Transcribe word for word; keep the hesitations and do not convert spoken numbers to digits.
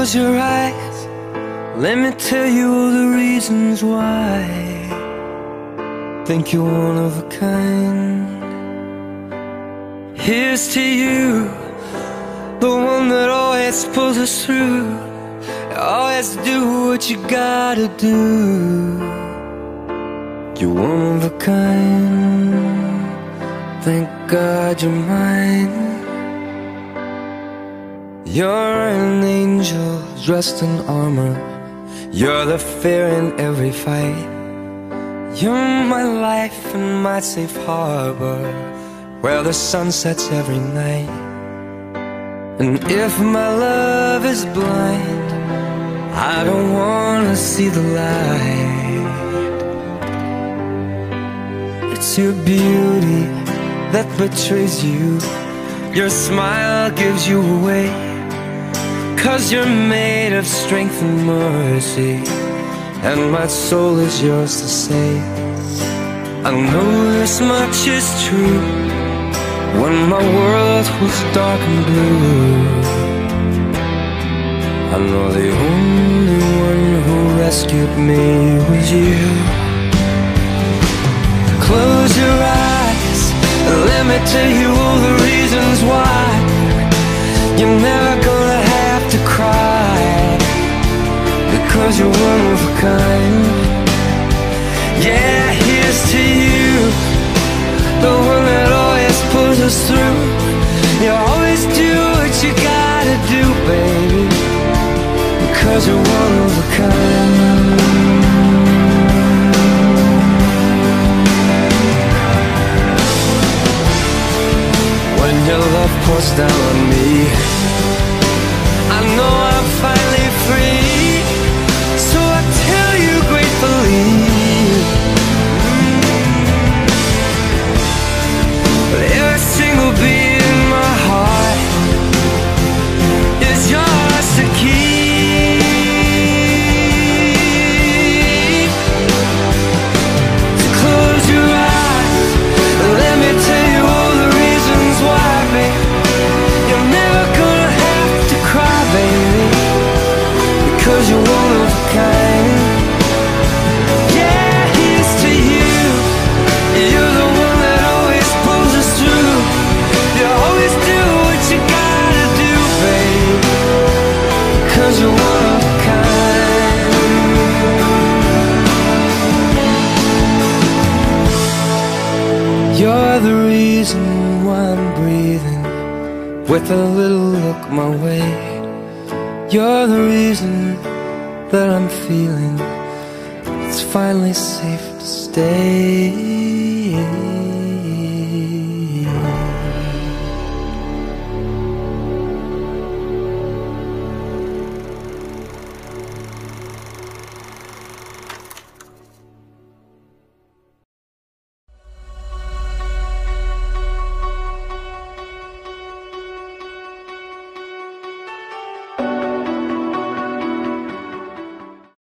Close your eyes, let me tell you all the reasons why. Think you're one of a kind. Here's to you, the one that always pulls us through. Always do what you gotta do. You're one of a kind. Thank God you're mine. You're an angel dressed in armor. You're the fear in every fight. You're my life and my safe harbor, where the sun sets every night. And if my love is blind, I don't wanna see the light. It's your beauty that betrays you. Your smile gives you away. 'Cause you're made of strength and mercy, and my soul is yours to save. I know this much is true. When my world was dark and blue, I know the only one who rescued me was you. Close your eyes and let me tell you all the reasons why. You're never gonna have to cry, because you're one of a kind. Yeah, here's to you, the one that always pulls us through. You always do what you gotta do, baby, because you're one of a kind. When your love pours down on me, I know I'm finally free. So I tell you gratefully, but every single beat in my heart is yours to keep. So close your eyes and let me tell you all the reasons why, babe. You're never gonna have to cry, baby, because you're one of a kind. Yeah, here's to you. You're the one that always pulls us through. You always do what you gotta do, babe, because you're one of a kind. You're the reason why I'm breathing with a little look my way. You're the reason that I'm feeling it's finally safe to stay.